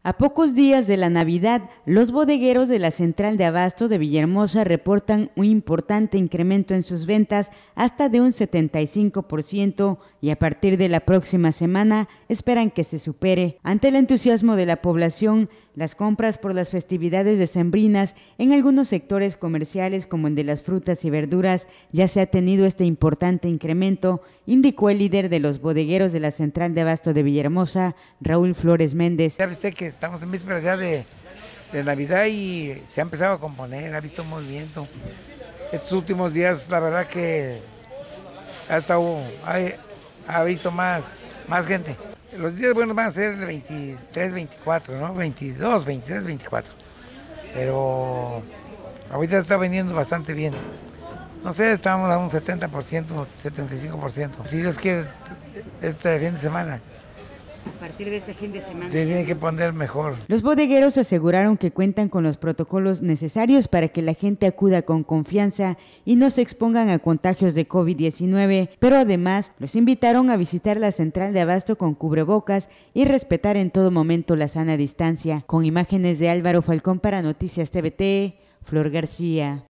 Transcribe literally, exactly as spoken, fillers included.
A pocos días de la Navidad, los bodegueros de la Central de Abasto de Villahermosa reportan un importante incremento en sus ventas hasta de un setenta y cinco por ciento y a partir de la próxima semana esperan que se supere. Ante el entusiasmo de la población, las compras por las festividades decembrinas en algunos sectores comerciales como el de las frutas y verduras ya se ha tenido este importante incremento, indicó el líder de los bodegueros de la Central de Abasto de Villahermosa, Raúl Flores Méndez. Ya viste que estamos en vísperas ya de, de Navidad y se ha empezado a componer, ha visto un movimiento. Estos últimos días la verdad que ha, estado, ha, ha visto más, más gente. Los días buenos van a ser el veintitrés, veinticuatro, ¿no? veintidós, veintitrés, veinticuatro. Pero ahorita está vendiendo bastante bien. No sé, estábamos a un setenta por ciento, setenta y cinco por ciento. Si Dios quiere, este fin de semana. A partir de este fin de semana se tiene que poner mejor. Los bodegueros aseguraron que cuentan con los protocolos necesarios para que la gente acuda con confianza y no se expongan a contagios de COVID diecinueve, pero además los invitaron a visitar la Central de Abasto con cubrebocas y respetar en todo momento la sana distancia. Con imágenes de Álvaro Falcón para Noticias T V T, Flor García.